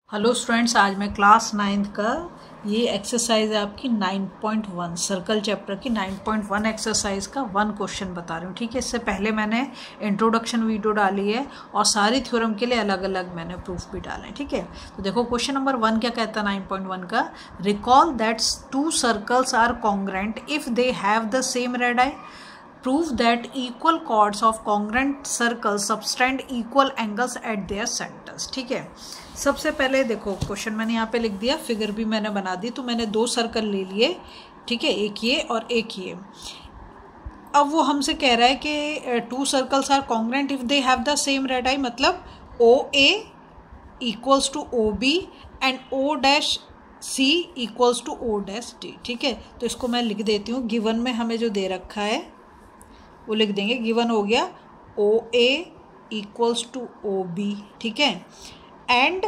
Hello students, आज मैं class 9th का ये एक्सरसाइज है आपकी 9.1 सर्कल चैप्टर की 9.1 एक्सरसाइज का 1 क्वेश्चन बता रही हूँ। ठीक है, इससे पहले मैंने इंट्रोडक्शन वीडियो डाली है और सारी थ्योरम के लिए अलग अलग मैंने प्रूफ भी डाले हैं। ठीक है, तो देखो क्वेश्चन नंबर 1 क्या कहता है 9.1 का। Recall that 2 circles are congruent if they have the same radii. Prove that equal chords of congruent circles subtend equal angles at their centers। ठीक है, सबसे पहले देखो क्वेश्चन मैंने यहाँ पे लिख दिया, फिगर भी मैंने बना दी। तो मैंने 2 सर्कल ले लिए, ठीक है, एक ये और एक ये। अब वो हमसे कह रहा है कि 2 circles are congruent if they have the same radii, मतलब OA equals to OB and O' C equals to O' D। ठीक है, तो इसको मैं लिख देती हूँ। गिवन में हमें जो दे रखा है वो लिख देंगे। गिवन हो गया OA इक्वल्स टू OB, ठीक है, and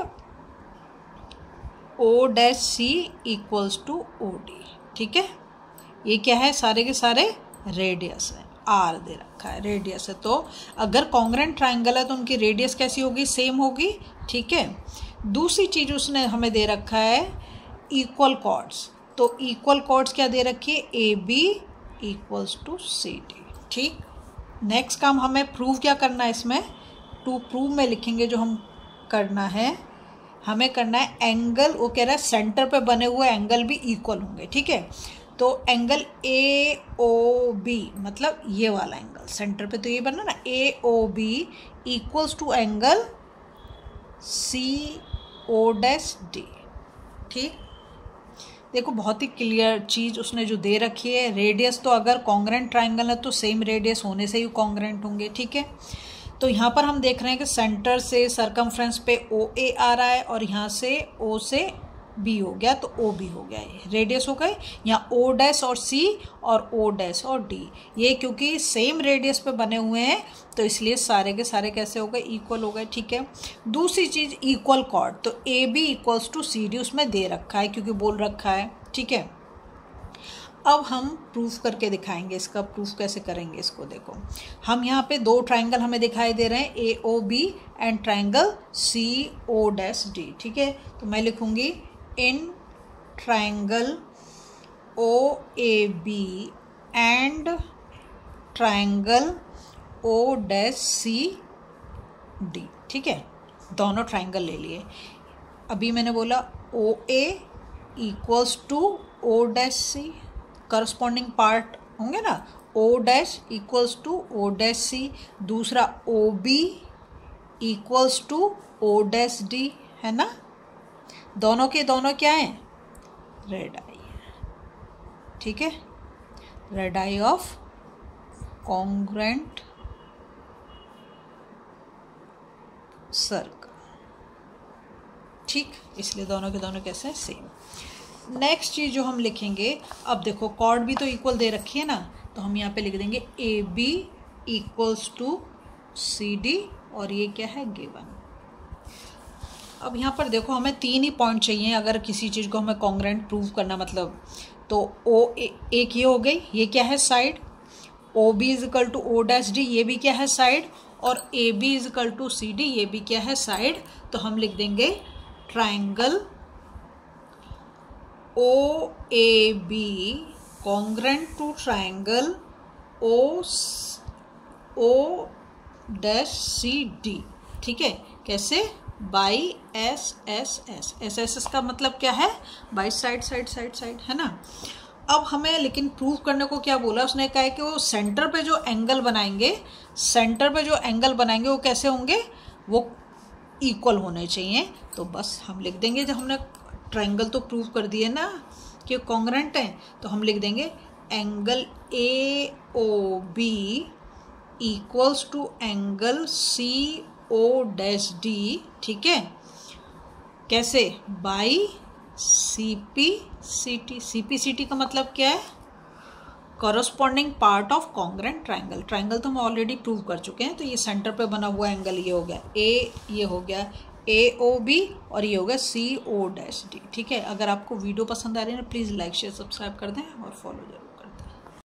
O' equals to OD। ठीक है, ये क्या है, सारे के सारे रेडियस है, R दे रखा है, रेडियस है। तो अगर कॉन्ग्रेंट ट्राइंगल है तो उनकी रेडियस कैसी होगी, सेम होगी। ठीक है, दूसरी चीज उसने हमें दे रखा है इक्वल कॉर्ड्स। तो इक्वल कॉर्ड्स क्या दे रखी है, AB इक्वल्स टू CD। ठीक, नेक्स्ट काम हमें प्रूव क्या करना है इसमें, टू प्रूव में लिखेंगे जो हम करना है, हमें करना है एंगल, वो कह रहा है सेंटर पे बने हुए एंगल भी इक्वल होंगे। ठीक है, तो एंगल AOB मतलब ये वाला एंगल सेंटर पे, तो ये बना ना AOB equals to angle CO'D। ठीक, देखो बहुत ही क्लियर चीज़ उसने जो दे रखी है। रेडियस तो अगर कॉन्ग्रेंट ट्राइंगल है तो सेम रेडियस होने से ही कॉन्ग्रेंट होंगे। ठीक है, तो यहाँ पर हम देख रहे हैं कि सेंटर से सरकमफ्रेंस पे OA आ रहा है और यहाँ से O से B हो गया, तो OB हो गया, ये रेडियस हो गए। यहाँ O' और C और O' और D, ये क्योंकि सेम रेडियस पे बने हुए हैं तो इसलिए सारे के सारे कैसे हो गए, इक्वल हो गए। ठीक है, दूसरी चीज़ इक्वल कॉर्ड, तो AB इक्वल्स टू CD उसमें दे रखा है क्योंकि बोल रखा है। ठीक है, अब हम प्रूफ करके दिखाएंगे। इसका प्रूफ कैसे करेंगे, इसको देखो, हम यहाँ पे 2 ट्राइंगल हमें दिखाई दे रहे हैं, AOB एंड ट्राइंगल CO'D। ठीक है, तो मैं लिखूंगी in triangle OAB and triangle O'CD। ठीक है, दोनों ट्राइंगल ले लिए। अभी मैंने बोला OA equals to O' corresponding part होंगे ना, O' इक्वल्स टू O' दूसरा OB इक्वल्स टू O' है ना, दोनों के दोनों क्या हैं, रेडाई है। ठीक है, रेडाई ऑफ कॉन्ग्रेंट सर्कल। ठीक, इसलिए दोनों के दोनों कैसे हैं, सेम। नेक्स्ट चीज जो हम लिखेंगे, अब देखो कॉर्ड भी तो इक्वल दे रखी है ना, तो हम यहाँ पे लिख देंगे AB इक्वल्स टू CD और ये क्या है, गिवन। अब यहाँ पर देखो हमें 3 ही पॉइंट चाहिए अगर किसी चीज़ को हमें कॉन्ग्रेंट प्रूव करना, मतलब तो एक ये हो गई, ये क्या है side, OB is equal to O' ये भी क्या है साइड, और AB is equal to CD ये भी क्या है साइड। तो हम लिख देंगे triangle OAB congruent to triangle OCD। ठीक है, कैसे, बाई SSS का मतलब क्या है, by side side side side, है ना। अब हमें लेकिन प्रूव करने को क्या बोला, उसने कहा है कि वो सेंटर पे जो एंगल बनाएंगे, सेंटर पे जो एंगल बनाएंगे वो कैसे होंगे, वो इक्वल होने चाहिए। तो बस हम लिख देंगे, जब हमने ट्राइंगल तो प्रूव कर दिए ना कि कॉन्ग्रेंट है, तो हम लिख देंगे angle AOB equals to angle CO'D। ठीक है, कैसे, बाई CPCT का मतलब क्या है, corresponding part of congruent triangle. Triangle तो हम ऑलरेडी प्रूव कर चुके हैं, तो ये सेंटर पे बना हुआ एंगल ये हो गया ये हो गया AOB और ये हो गया CO'D। ठीक है, अगर आपको वीडियो पसंद आ रही है ना, प्लीज़ लाइक शेयर सब्सक्राइब कर दें और फॉलो जरूर।